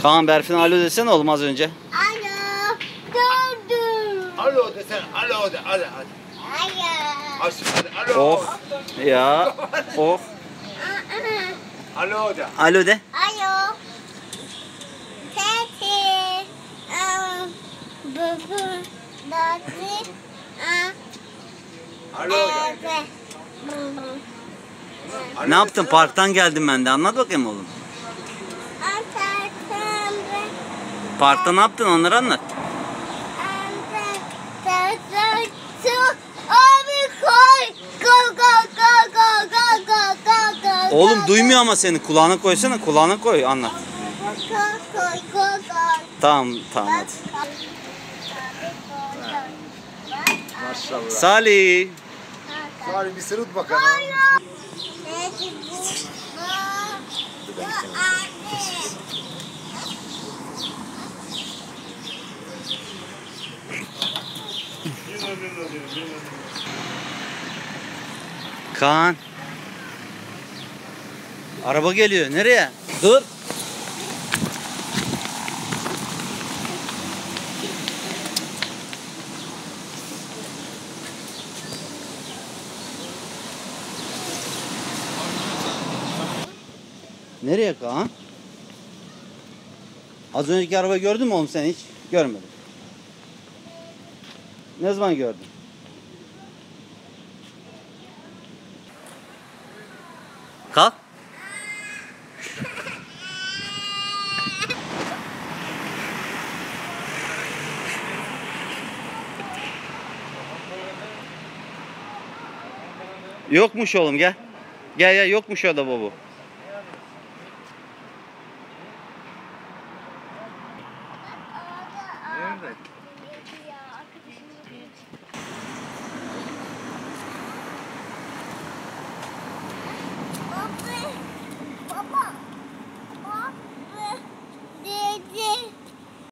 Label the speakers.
Speaker 1: Kaan Berfin alo desene oğlum az önce.
Speaker 2: Alo. Dur.
Speaker 3: Alo desene. Alo de. Hadi hadi.
Speaker 2: Alo.
Speaker 3: Hadi alo.
Speaker 1: Oh. Ya. Oh.
Speaker 3: Alo de.
Speaker 1: Alo de.
Speaker 2: Alo. Tete. Baba. Dati.
Speaker 3: Alo de.
Speaker 2: Evet.
Speaker 3: Alo
Speaker 1: Ne yaptın?
Speaker 3: desene.
Speaker 1: Parktan geldim ben de. Anlat bakayım oğlum. Parkta ne yaptın? Onları anlat.
Speaker 2: Abi koy. Go go go go go go go go.
Speaker 1: Oğlum duymuyor ama seni. Kulağına koysana. Kulağına koy. Anlat.
Speaker 2: Go.
Speaker 1: Tamam tamam hadi.
Speaker 3: Maşallah.
Speaker 1: Salih.
Speaker 3: Bari bir sırıt bakalım.
Speaker 1: Kaan. Araba geliyor. Nereye? Dur. Nereye Kaan? Az önceki arabayı gördün mü oğlum sen hiç? Görmedim. Ne zaman gördün? Kalk. Yokmuş oğlum gel. Gel yokmuş orada baba.
Speaker 3: Nerede?